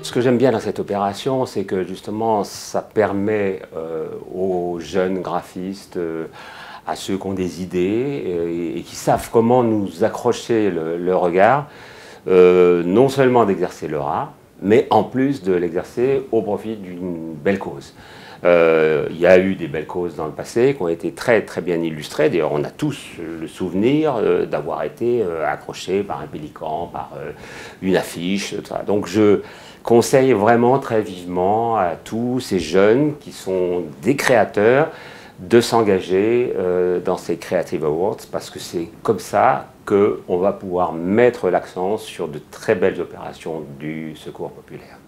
Ce que j'aime bien dans cette opération, c'est que justement, ça permet aux jeunes graphistes, à ceux qui ont des idées et qui savent comment nous accrocher le regard, non seulement d'exercer leur art, mais en plus de l'exercer au profit d'une belle cause. Il y a eu des belles causes dans le passé qui ont été très très bien illustrées. D'ailleurs, on a tous le souvenir d'avoir été accrochés par un pélican, par une affiche. Etc. Donc je conseille vraiment très vivement à tous ces jeunes qui sont des créateurs de s'engager dans ces Creative Awards parce que c'est comme ça qu'on va pouvoir mettre l'accent sur de très belles opérations du secours populaire.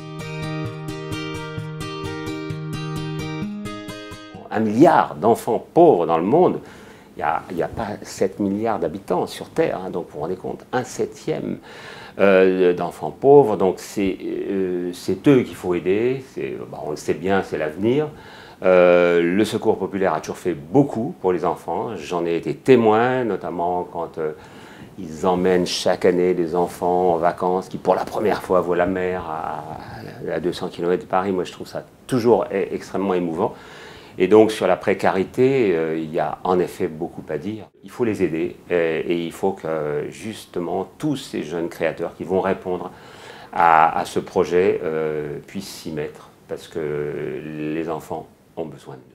1 milliard d'enfants pauvres dans le monde, il n'y a pas 7 milliards d'habitants sur Terre, hein, donc vous vous rendez compte, 1/7 d'enfants pauvres, donc c'est eux qu'il faut aider, on le sait bien, c'est l'avenir. Le Secours populaire a toujours fait beaucoup pour les enfants, j'en ai été témoin, notamment quand ils emmènent chaque année des enfants en vacances qui pour la première fois voient la mer à 200 km de Paris. Moi je trouve ça toujours extrêmement émouvant. Et donc sur la précarité, il y a en effet beaucoup à dire. Il faut les aider et il faut que justement tous ces jeunes créateurs qui vont répondre à ce projet puissent s'y mettre parce que les enfants ont besoin de nous.